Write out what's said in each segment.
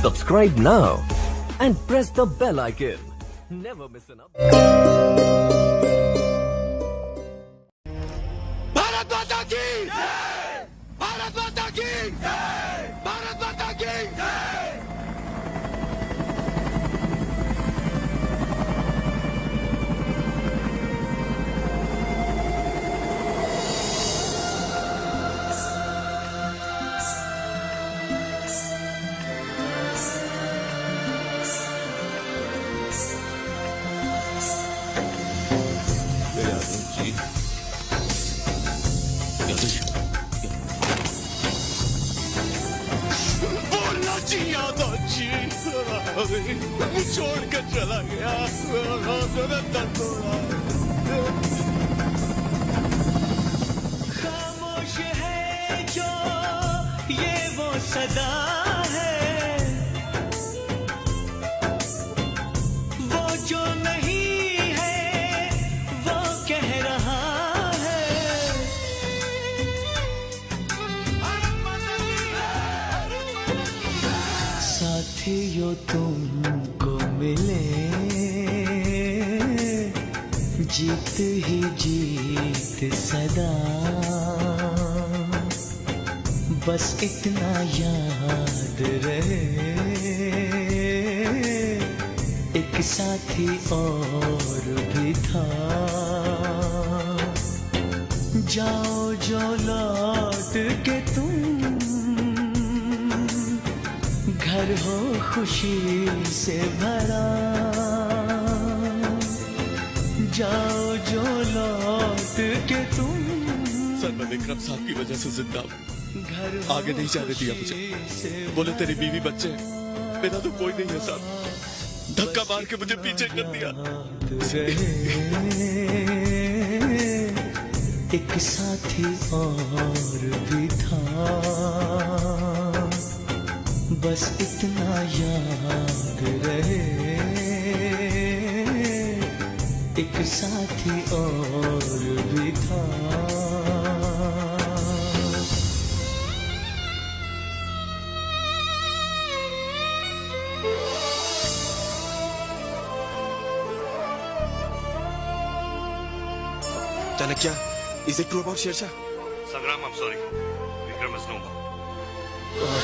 Subscribe now and press the bell icon. Never miss an update. Bharat माता की जय! भारत माता की जय! भारत माता की जय! छोड़कर चला गया खामोश है जो ये वो सदा है, वो जो नहीं है वो कह रहा है। साथियों तुमको मिले जीत ही जीत सदा, बस इतना याद रहे एक साथी और भी था। जाओ जो लौट के तुम घर हो खुशी से भरा, जाओ जो लौट के तुम। सर मैं विक्रम साहब की वजह से जिंदा हूँ, आगे नहीं जाने दिया मुझे। बोले तेरी बीवी बच्चे, मेरा तो कोई नहीं है साहब। धक्का मार के मुझे पीछे कर दिया। एक साथी और भी था, बस इतना याद रहे एक साथी और भी था। Chanakya, is it true about Shershah? Sangram, I'm sorry. Vikram is no more.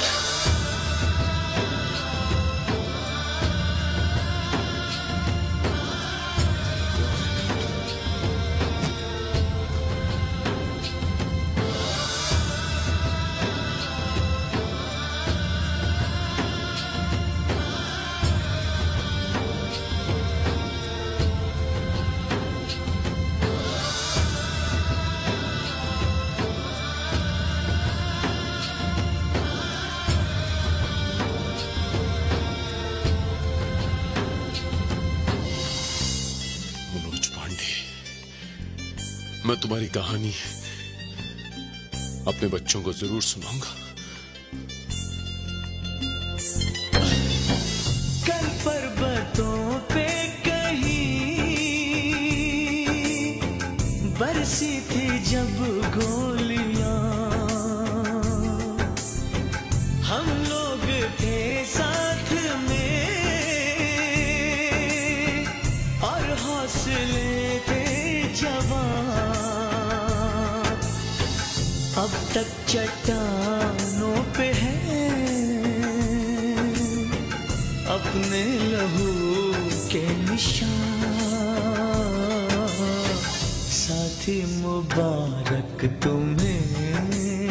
मैं तुम्हारी कहानी अपने बच्चों को जरूर सुनाऊंगा। कल पर्वतों पे कहीं बरसी थी जब गोलियां, हम लोग थे साथ में और हौसले थे जवान। अब तक चट्टानों पे है अपने लहू के निशान। साथी मुबारक तुम्हें,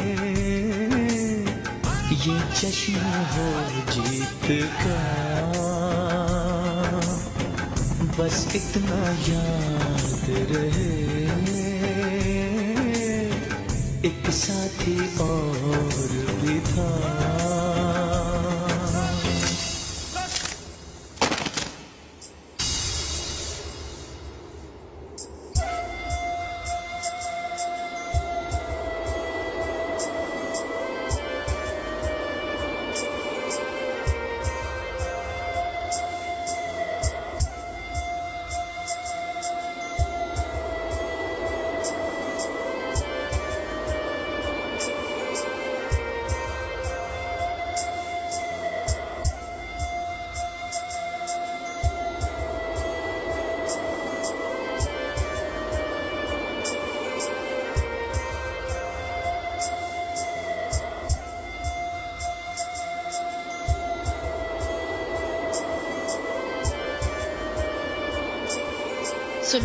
ये जश्न हो जीत का, बस इतना याद रहे एक साथी और भी था। सुनो,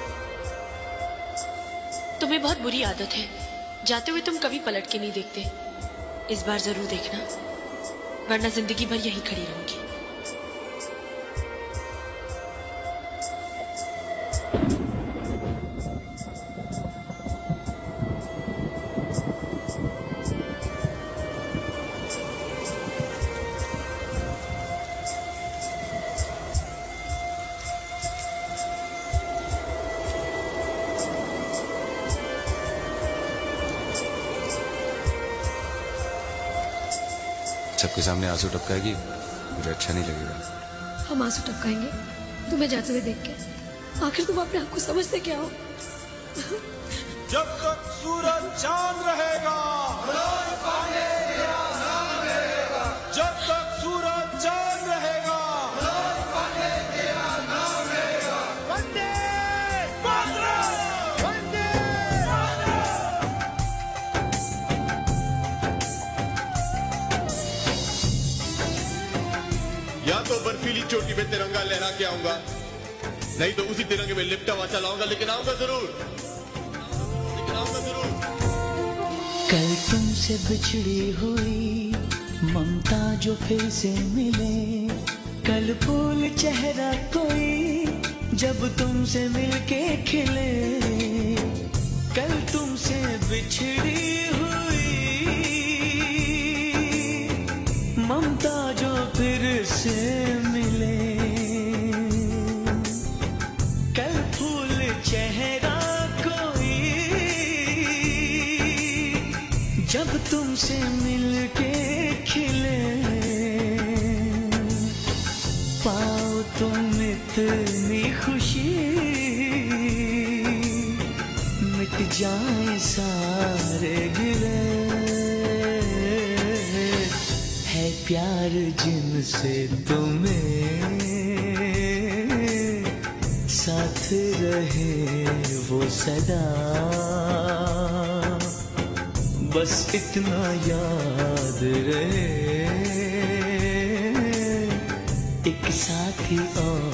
तुम्हें बहुत बुरी आदत है, जाते हुए तुम कभी पलट के नहीं देखते। इस बार जरूर देखना, वरना जिंदगी भर यहीं खड़ी रहूंगी। सबके सामने आंसू टपकाएगी, मुझे अच्छा नहीं लगेगा। हम आंसू टपकाएंगे तुम्हें जाते हुए देख के। आखिर तुम अपने आप को समझते क्या हो? जब तक सूरज चांद रहेगा, जब तक सूरज चांद रहेगा, वंदे मातरम, वंदे या तो बर्फीली चोटी पे तिरंगा लहरा के आऊंगा, नहीं तो उसी तिरंगे में लिपटा हुआ चलाऊंगा, लेकिन आऊंगा जरूर, लेकिन आऊंगा जरूर। कल तुमसे बिछड़ी हुई ममता जो फिर से मिले, कल फूल चेहरा कोई जब तुमसे मिलके खिले, कल तुमसे बिछड़ी हुई ममता जो फिर से मिले, कल फूल चेहरा कोई जब तुमसे मिलके खिले, पाओ तुम इतनी खुशी मिट जाए सारे गिले, है प्यार जिनसे तुम्हें साथ रहे वो सदा, बस इतना याद रहे एक साथी और